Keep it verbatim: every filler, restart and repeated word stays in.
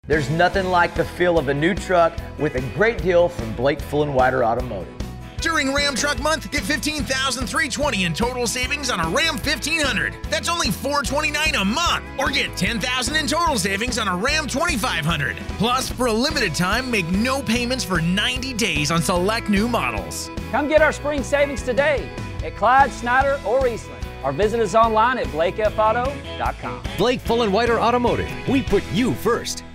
There's nothing like the feel of a new truck with a great deal from Blake Fulenwider Automotive. During Ram Truck Month, get fifteen thousand three hundred twenty dollars in total savings on a Ram fifteen hundred. That's only four hundred twenty-nine dollars a month. Or get ten thousand dollars in total savings on a Ram twenty-five hundred. Plus, for a limited time, make no payments for ninety days on select new models. Come get our spring savings today at Clyde, Snyder, or Eastland. Or visit us online at blake f auto dot com. Blake Fulenwider Automotive. We put you first.